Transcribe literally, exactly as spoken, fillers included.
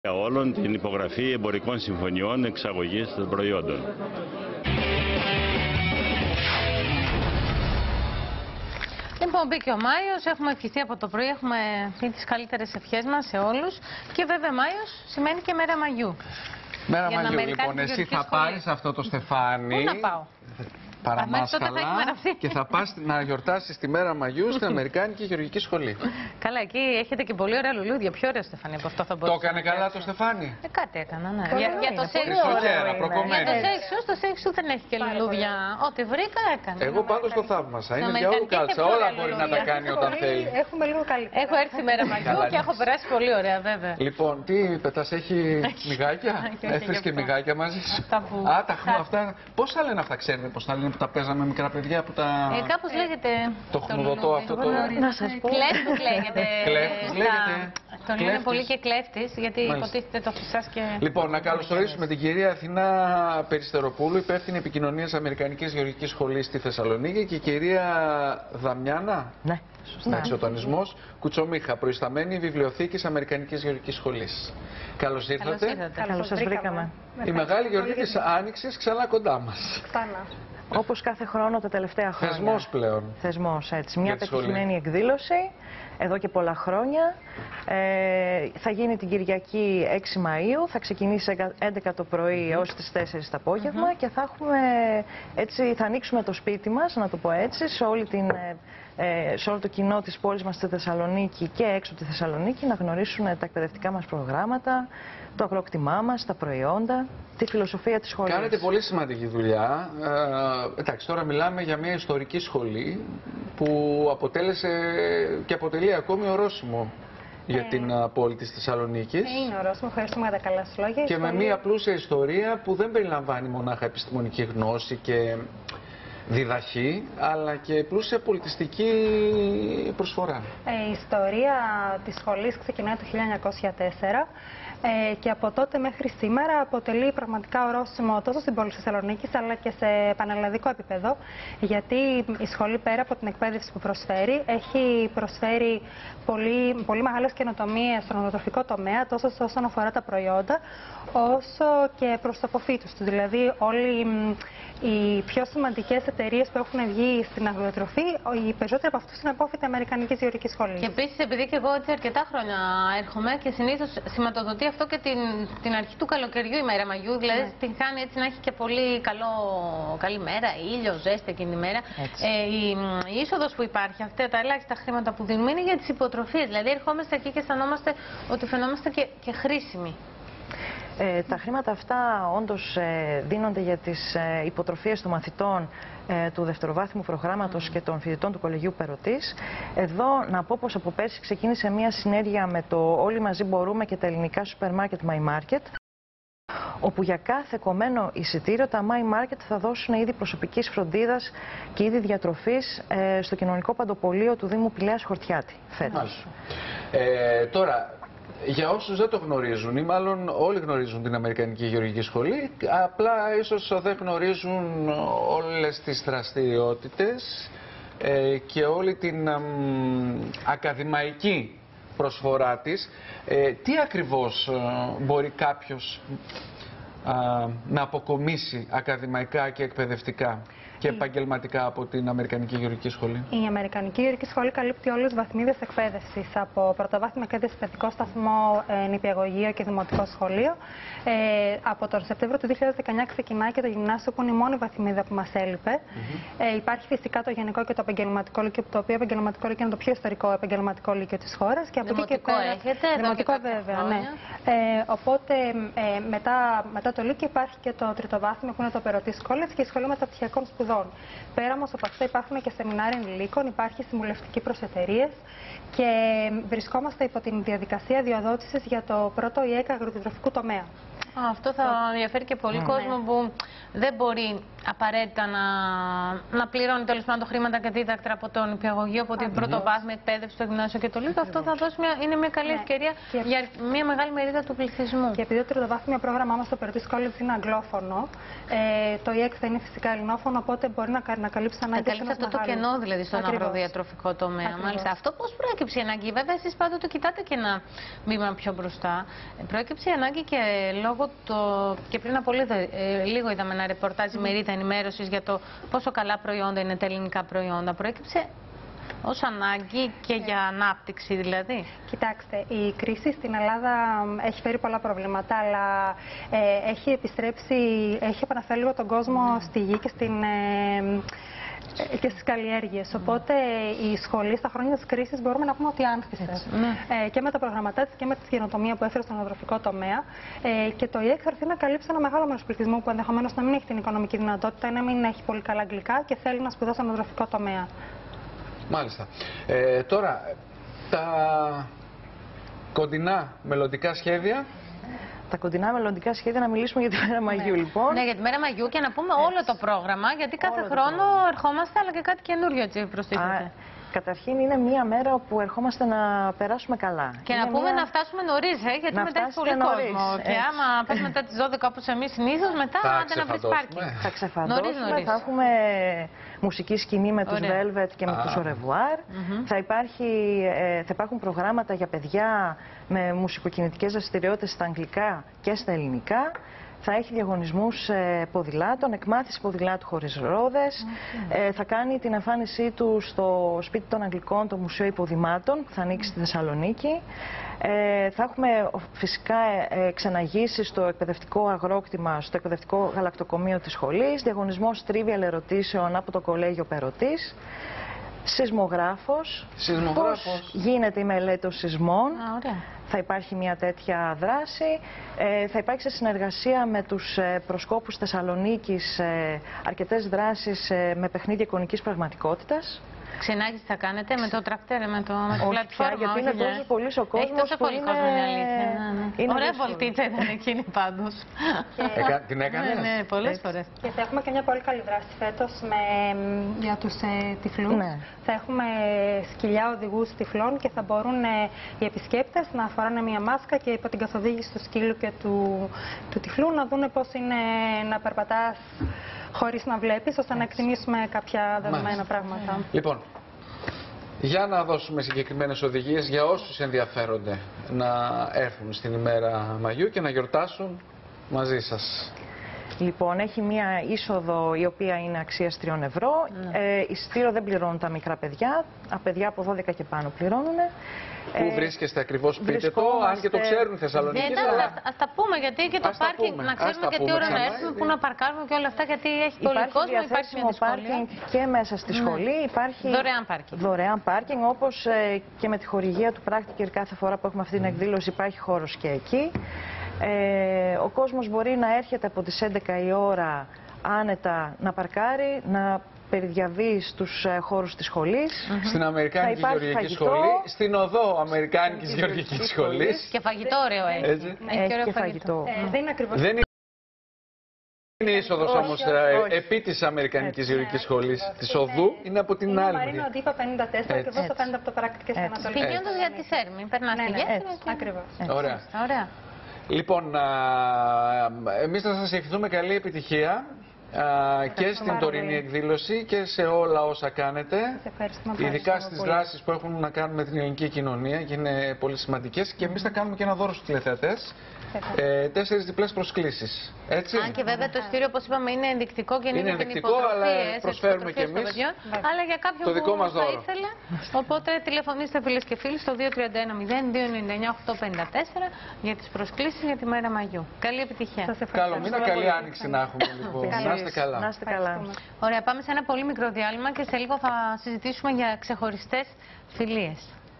όλων την υπογραφή εμπορικών συμφωνιών εξαγωγής των προϊόντων. Λοιπόν, μπήκε ο Μάιος, έχουμε ευχηθεί από το πρωί, έχουμε πει τις καλύτερες ευχές μας σε όλους και βέβαια Μάιος σημαίνει και μέρα Μαγιού. Μέρα Μαγιού, λοιπόν, εσύ θα πάρεις αυτό το στεφάνι. Πού να πάω? Παραμάσκαλα και θα πας να γιορτάσεις τη μέρα Μαγιού στην Αμερικάνικη Γεωργική Σχολή. Καλά, εκεί έχετε και πολύ ωραία λουλούδια. Πιο ωραίο Στεφάνι από αυτό θα μπορούσε. Το έκανε καλά το Στεφάνι. Ε, κάτι έκανα, ναι. Για, για το σεξ σου, στο σεξ σου δεν έχει και λουλούδια. Ό,τι βρήκα έκανε. Εγώ πάντως το θαύμασα. Είναι διαόλου κάλτσα. Όλα μπορεί να τα κάνει όταν θέλει. Έχουμε λίγο καλύτερα. Έχω έρθει μέρα Μαγιού και έχω περάσει πολύ ωραία, βέβαια. Λοιπόν, τι πετάς, έχει μυγάκια? Έφερες και μυγάκια μαζί σου? Α, τα έχουμε αυτά. Πώς θα λένε αυτά, ξέρετε πώς θα λένε που τα παίζαμε μικρά παιδιά που τα... Ε, κάπως λέγεται... Το χνουδωτό αυτό το... Να σας πω. Κλέφτης λέγεται. Κλέφτης λέγεται. Τον λένε πολύ και κλέφτης, γιατί υποτίθεται το φυσάς και... Λοιπόν, να καλωσορίσουμε την κυρία Αθηνά Περιστεροπούλου, υπεύθυνη επικοινωνίας Αμερικανικής Γεωργικής Σχολής στη Θεσσαλονίκη, και η κυρία Δαμιάνα. Ναι. Ναι, εξωτονισμός Κουτσομίχα, προϊσταμένη βιβλιοθήκης Αμερικανικής Γεωργικής Σχολής. Καλώς ήρθατε. Καλώς σας βρήκαμε. Η Μεγάλη Γεωργία της Άνοιξης ξανά κοντά μας. Ξανά. Όπως κάθε χρόνο τα τελευταία χρόνια. Θεσμός πλέον. Θεσμός, έτσι. Μια πετυχημένη εκδήλωση, εδώ και πολλά χρόνια. Ε, θα γίνει την Κυριακή έξι Μαΐου, θα ξεκινήσει έντεκα το πρωί έως τις τέσσερις το απόγευμα mm -hmm. και θα, έχουμε, έτσι, θα ανοίξουμε το σπίτι μας, να το πω έτσι, σε, όλη την, ε, σε όλο το κοινό της πόλης μας στη Θεσσαλονίκη και έξω από τη Θεσσαλονίκη, να γνωρίσουν τα εκπαιδευτικά μας προγράμματα, το αγροκτημά μας, τα προϊόντα, τη φιλοσοφία της σχολής. Κάνετε πολύ σημαντική δουλειά. Ε, εντάξει, τώρα μιλάμε για μια ιστορική σχολή που αποτέλεσε και αποτελεί ακόμη ορόσημο για ε, την πόλη της Θεσσαλονίκης. Είναι ορόσημο, ευχαριστούμε για τα καλά σου λόγια. Και με μια πλούσια ιστορία που δεν περιλαμβάνει μονάχα επιστημονική γνώση και διδαχή, αλλά και πλούσια πολιτιστική προσφορά. Ε, η ιστορία της σχολής ξεκινάει το χίλια εννιακόσια τέσσερα ε, και από τότε μέχρι σήμερα αποτελεί πραγματικά ορόσημο τόσο στην πόλη της Θεσσαλονίκης αλλά και σε πανελλαδικό επίπεδο, γιατί η σχολή, πέρα από την εκπαίδευση που προσφέρει, έχει προσφέρει πολύ, πολύ μεγάλες καινοτομίες στον οδοτροφικό τομέα, τόσο όσον αφορά τα προϊόντα, όσο και προς το αποφύτους του. Δηλαδή, όλοι οι πιο σημαντικές εταιρείες που έχουν βγει στην αγροδιατροφή, οι περισσότεροι από αυτούς είναι απόφοιτοι Αμερικανικής Γεωργικής Σχολής. Και επίσης, επειδή και εγώ έτσι αρκετά χρόνια έρχομαι και συνήθως σηματοδοτεί αυτό και την, την αρχή του καλοκαιριού η μέρα Μαγιού, δηλαδή ναι. την κάνει έτσι να έχει και πολύ καλό, καλή μέρα, ήλιο, ζέστη εκείνη τη μέρα. Ε, η, η είσοδος που υπάρχει, αυτά τα ελάχιστα χρήματα που δίνουμε είναι για τις υποτροφίες. Δηλαδή, ερχόμαστε εκεί και αισθανόμαστε ότι φαινόμαστε και, και χρήσιμοι. Ε, τα χρήματα αυτά όντως ε, δίνονται για τις ε, υποτροφίες των μαθητών ε, του δευτεροβάθμιου προγράμματος και των φοιτητών του Κολεγίου Περωτής. Εδώ να πω πως από πέρσι ξεκίνησε μια συνέργεια με το Όλοι Μαζί Μπορούμε και τα ελληνικά σούπερ μάρκετ My Market, όπου για κάθε κομμένο εισιτήριο τα My Market θα δώσουν είδη προσωπικής φροντίδας και είδη διατροφής ε, στο κοινωνικό παντοπολείο του Δήμου Πηλαίας Χορτιάτη φέτος. Ε, τώρα, για όσους δεν το γνωρίζουν, ή μάλλον όλοι γνωρίζουν την Αμερικανική Γεωργική Σχολή, απλά ίσως δεν γνωρίζουν όλες τις δραστηριότητες ε, και όλη την ε, ακαδημαϊκή προσφορά της. Ε, τι ακριβώς ε, μπορεί κάποιος ε, να αποκομίσει ακαδημαϊκά και εκπαιδευτικά και επαγγελματικά από την Αμερικανική Γεωργική Σχολή? Η Αμερικανική Γεωργική Σχολή καλύπτει όλες τις βαθμίδες εκπαίδευσης, από πρωτοβάθμια εκπαίδευση, παιδικό σταθμό, ε, νηπιαγωγείο και δημοτικό σχολείο. Ε, από τον Σεπτέμβριο του δύο χιλιάδες δεκαεννιά ξεκινάει και το γυμνάσιο, που είναι η μόνη βαθμίδα που μας έλειπε. Mm-hmm. ε, υπάρχει φυσικά το γενικό και το επαγγελματικό λύκειο, το οποίο επαγγελματικό λύκειο είναι το πιο ιστορικό επαγγελματικό λύκειο της χώρας. Και από εκεί και πέρα. Έχετε, δημοτικό, βέβαια, ναι. Ε, οπότε ε, μετά, μετά το λύκειο υπάρχει και το τριτοβάθμιο, που είναι το Περωτής College και η Σχολή Μεταπτυχιακών Σπουδών. Πέρα όμως από αυτό υπάρχουν και σεμινάρια ενηλίκων, υπάρχει συμβουλευτική προς εταιρείες και βρισκόμαστε υπό την διαδικασία διοδότησης για το πρώτο ΙΕΚ αγροδιατροφικού τομέα. Α, αυτό θα ενδιαφέρει και πολύ mm. κόσμο που δεν μπορεί απαραίτητα να, να πληρώνει τέλος πάντων χρήματα και δίδακτρα από τον νηπιαγωγείο, από την πρωτοβάθμια εκπαίδευση, το γυμνάσιο και το λύκειο. Αυτό θα δώσει μια, είναι μια καλή Ναι. ευκαιρία Και... για μια μεγάλη μερίδα του πληθυσμού. Και επειδή το τριτοβάθμιο πρόγραμμά μας στο Περωτής College είναι αγγλόφωνο, ε, το ι εξ θα είναι φυσικά ελληνόφωνο, οπότε μπορεί να, να καλύψει Θα ανάγκες. καλύψει αυτό το κενό δηλαδή στον Ακριβώς. αγροδιατροφικό τομέα. Ακριβώς. Μάλιστα. Αυτό πώς προέκυψε η ανάγκη? Βέβαια, εσείς πάντοτε κοιτάτε και ένα βήμα πιο μπροστά. Ε, Προέκυψε η ανάγκη και λόγω το. Και πριν από λίγο, ε, λίγο είδαμε ένα ρεπορτάζ, μερίδα ενημέρωσης για το πόσο καλά προϊόντα είναι τα ελληνικά προϊόντα. Προέκυψε ως ανάγκη και για ανάπτυξη δηλαδή. Κοιτάξτε, η κρίση στην Ελλάδα έχει φέρει πολλά προβλήματα, αλλά ε, έχει επιστρέψει, έχει επαναφέρει λίγο τον κόσμο στη γη και στην... Ε, και στις καλλιέργειες. Οπότε η σχολή στα χρόνια της κρίσης μπορούμε να πούμε ότι άνθησε. Ναι. Ε, και με τα προγραμματά της και με τη καινοτομία που έφερε στον αγροτικό τομέα. Ε, και το ι εξ θα έρθει να καλύψει ένα μεγάλο μέρος πληθυσμού που ενδεχομένως να μην έχει την οικονομική δυνατότητα ή να μην έχει πολύ καλά αγγλικά και θέλει να σπουδάσει στον αγροτικό τομέα. Μάλιστα. Ε, τώρα, τα κοντινά μελλοντικά σχέδια. Τα κοντινά μελλοντικά σχέδια, να μιλήσουμε για τη Μέρα Μαγιού, λοιπόν. Ναι, για τη Μέρα Μαγιού και να πούμε όλο το πρόγραμμα, γιατί κάθε Όλο το χρόνο πρόγραμμα. ερχόμαστε, αλλά και κάτι καινούριο έτσι προστίθεται. Α, καταρχήν είναι μία μέρα όπου ερχόμαστε να περάσουμε καλά. Και είναι να πούμε μία... να φτάσουμε νωρίς, ε, γιατί Να μετά έχει φτάσετε πολύ νωρίς, κόσμο. Και έτσι. άμα πες μετά τις δώδεκα όπως εμείς συνήθως, μετά Θα άντε να βρεις ξεφαντώσουμε. πάρκινγκ. Θα ξεφαντώσουμε, Νωρίς, νωρίς. θα έχουμε μουσική σκηνή με τους Ωραία. Velvet και με Α. τους Au-revoir. θα, υπάρχει, ε, θα υπάρχουν προγράμματα για παιδιά με μουσικοκινητικές δραστηριότητες στα αγγλικά και στα ελληνικά. Θα έχει διαγωνισμούς ε, ποδηλάτων, εκμάθηση ποδηλάτου χωρίς ρόδες. Ε, θα κάνει την εμφάνισή του στο σπίτι των Αγγλικών, το Μουσείο Υποδημάτων, που θα ανοίξει στη Θεσσαλονίκη. Ε, θα έχουμε φυσικά ε, ξεναγήσεις στο εκπαιδευτικό αγρόκτημα, στο εκπαιδευτικό γαλακτοκομείο της σχολής, διαγωνισμός trivial ερωτήσεων από το Κολέγιο Περωτής, σεισμογράφος, Σεισμογράφος. πώς γίνεται η μελέτη των σεισμών. Α, ωραία. Θα υπάρχει μια τέτοια δράση. Ε, θα υπάρξει σε συνεργασία με τους ε, προσκόπους Θεσσαλονίκης ε, αρκετές δράσεις ε, με παιχνίδια εικονικής πραγματικότητας. Ξενάγηση θα κάνετε με το τρακτέρ, με, το, με την Όχι πλατφόρμα. πια, γιατί είναι όχι, ναι. τόσο πολύς ο κόσμος Έχει τόσο που πολύ είναι- κόσμο, είναι αλήθεια. Ναι, ναι. είναι Ωραία δύσκολο. βολτίτσα ήταν εκείνη πάντως. Εκα... Την έκανες? Ναι, ναι, πολλές Έτσι. φορές. Και θα έχουμε και μια πολύ καλή δράση φέτος με, για τους ε, τυφλούς. Ναι. Θα έχουμε σκυλιά οδηγούς τυφλών και θα μπορούν ε, οι επισκέπτες να φοράνε μια μάσκα και υπό την καθοδήγηση του σκύλου και του, του τυφλού να δούνε πώς είναι να περπατάς χωρίς να βλέπεις, ώστε να εκτιμήσουμε κάποια δεδομένα Μάλιστα. πράγματα. Λοιπόν, για να δώσουμε συγκεκριμένες οδηγίες για όσους ενδιαφέρονται να έρθουν στην ημέρα Μαγιού και να γιορτάσουν μαζί σας. Λοιπόν, έχει μία είσοδο η οποία είναι αξίας τριών ευρώ. Ναι. Ε, εισιτήριο δεν πληρώνουν τα μικρά παιδιά. Τα παιδιά από δώδεκα και πάνω πληρώνουν. Πού Ε, βρίσκεστε ακριβώς, πείτε το, αν και το βρισκόμαστε- ξέρουν οι Ναι, Θεσσαλονίκοι. εντάξει, αλλά... ας, ας τα πούμε γιατί και το Ας τα πάρκινγκ, πούμε, να ας ξέρουμε τα και τι πούμε ώρα να ξανά, έρθουμε, γιατί- πού να παρκάρουμε και όλα αυτά, γιατί έχει πολύ Υπάρχει κόσμο, υπάρχει μια διαθέσιμο δυσκολία. πάρκινγκ και μέσα στη σχολή. Υπάρχει Δωρεάν πάρκινγκ. δωρεάν πάρκινγκ, όπως ε, και με τη χορηγία του Practiker κάθε φορά που έχουμε αυτή την εκδήλωση υπάρχει χώρος και εκεί. Ε, ο κόσμος μπορεί να έρχεται από τις έντεκα η ώρα άνετα να παρκάρει, να περιδιαβεί στους ε, χώρους της σχολής. Στην Αμερικάνικη Θα υπάρχει Γεωργική φαγητό. Σχολή, στην οδό Αμερικάνικης Γεωργικής Σχολής. Και φαγητό ωραίο έχει. Έτσι. Έχει Έχει ωραίο και φαγητό. φαγητό. Ε, δεν είναι ακριβώς. Δεν είναι είσοδος Όχι, όμως όχι, ε, όχι. επί της Αμερικανικής Έτσι. Γεωργικής Σχολής της οδού, είναι από την Είναι άλλη Μαρίνο μεριά. Αντίπα πενήντα τέσσερα, Έτσι. ακριβώς απέναντι από το Practiker και στο Έτσι. Ανατολικό. Πηγαίνοντας για τη Σέρμη, περνάς Ναι, τη ναι, γέφυρα έτσι. και... Ακριβώς. Έτσι. Ωραία. Ωραία. Λοιπόν, α, εμείς θα σας ευχηθούμε καλή επιτυχία α, και στην πάρα τωρινή πολύ. εκδήλωση και σε όλα όσα κάνετε. Σε ευχαριστούμε πολύ. Ειδικά στις πολύ. δράσεις που έχουν να κάνουν με την ελληνική κοινωνία και είναι πολύ σημαντικές. Και εμείς θα κάνουμε και ένα δώρο στους τηλεθεατές. Ε, τέσσερις διπλές προσκλήσεις. Έτσι. Αν και βέβαια το ειστήριο, όπως είπαμε, είναι ενδεικτικό και είναι, Είναι για την ενδεικτικό, υποτροφή, αλλά έτσι, τις προσφέρουμε υποτροφίες κι των εμείς παιδιών, αλλά για κάποιον το δικό που μας θα δώρο. ήθελε. Οπότε τηλεφωνήστε φίλες και φίλοι στο δύο τρία ένα μηδέν δύο εννιά εννιά οκτώ πέντε τέσσερα για τις προσκλήσεις για τη Μέρα Μαγιού. Καλή επιτυχία. Σας ευχαριστώ. Καλό μήνα, καλή άνοιξη να έχουμε λοιπόν. Να είστε καλά. Να είστε καλά. Ωραία, πάμε σε ένα πολύ μικρό διάλειμμα και σε λίγο θα συζητήσουμε για ξεχωριστές φιλίες.